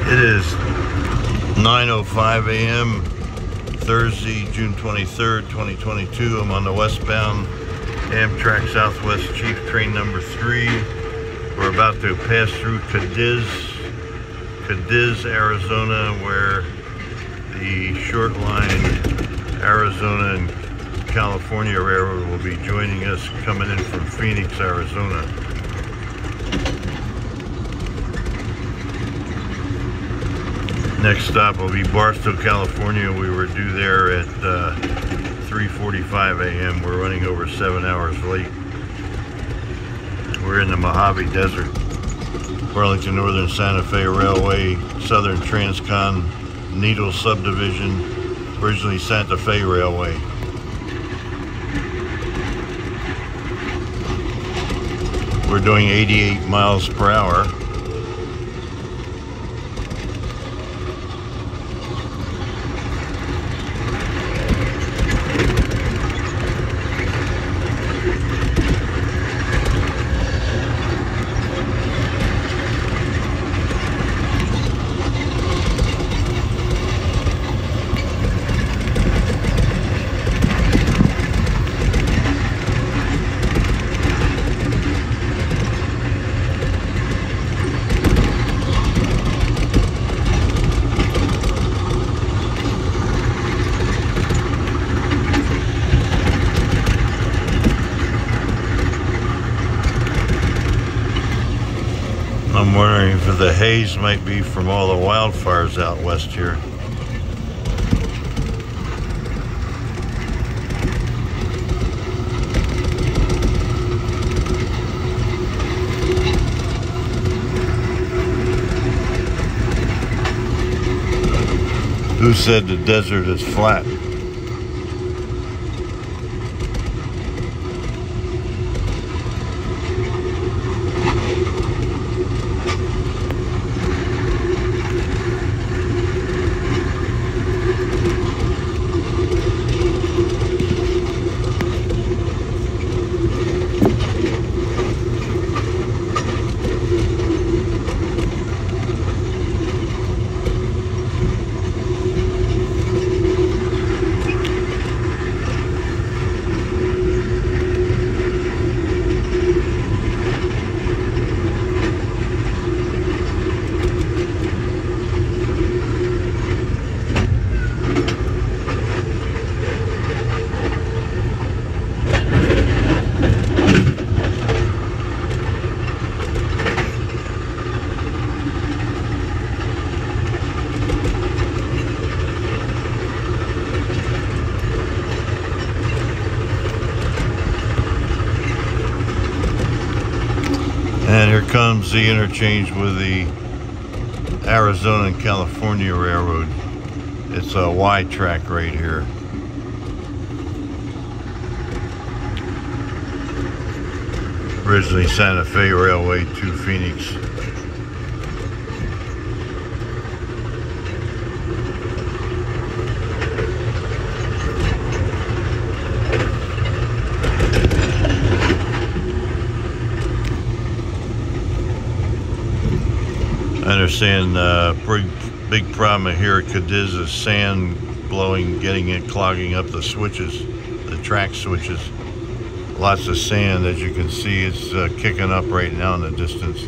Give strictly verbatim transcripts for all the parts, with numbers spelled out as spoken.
It is nine oh five a m Thursday, June twenty-third, twenty twenty-two. I'm on the westbound Amtrak Southwest Chief, train number three. We're about to pass through Cadiz, Cadiz, Arizona, where the short line Arizona and California Railroad will be joining us, coming in from Phoenix, Arizona. Next stop will be Barstow, California. We were due there at uh, three forty-five a m We're running over seven hours late. We're in the Mojave Desert. Burlington Northern Santa Fe Railway, Southern Transcon, Needle Subdivision, originally Santa Fe Railway. We're doing eighty-eight miles per hour. I'm wondering if the haze might be from all the wildfires out west here. Who said the desert is flat? And here comes the interchange with the Arizona and California Railroad. It's a Y track right here. Originally Santa Fe Railway to Phoenix. I understand uh, big, big problem here at Cadiz is sand blowing, getting it, clogging up the switches, the track switches. Lots of sand, as you can see. It's uh, kicking up right now in the distance.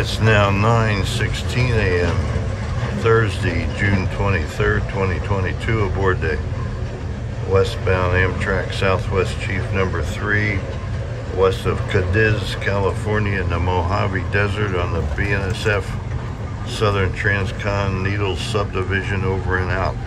It's now nine sixteen a m Thursday, June twenty-third, twenty twenty-two, aboard the westbound Amtrak Southwest Chief number three, west of Cadiz, California, in the Mojave Desert on the B N S F Southern Transcon Needles subdivision. Over and out.